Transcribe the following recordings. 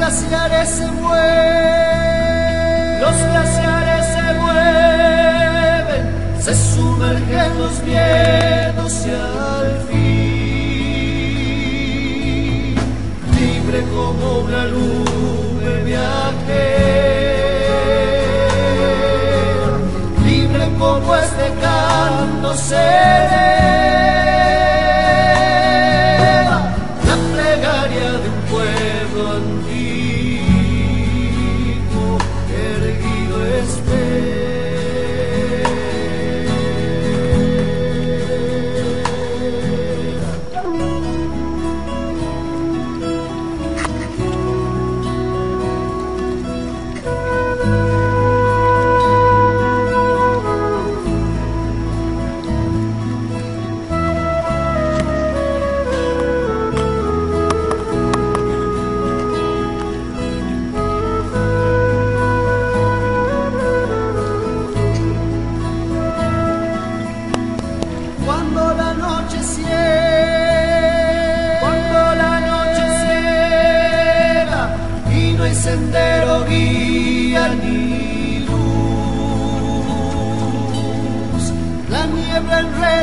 glaciares se mueven, los glaciares se mueven, se sumergen los miedos y al fin, libre como una nube viajera, libre como este canto se eleva, la plegaria de un pueblo antiguo, erguido espera. Cuando la noche ciega y no hay sendero, guía ni luz, la niebla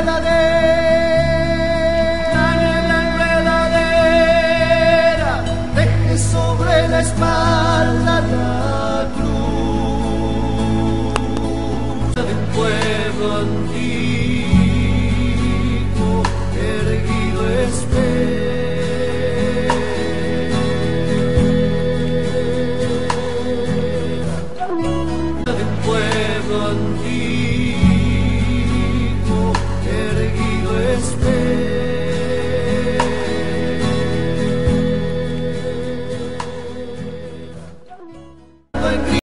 enredadera deje sobre la espalda la cruz de un pueblo antiguo, erguido espera, de un pueblo antiguo, erguido espera.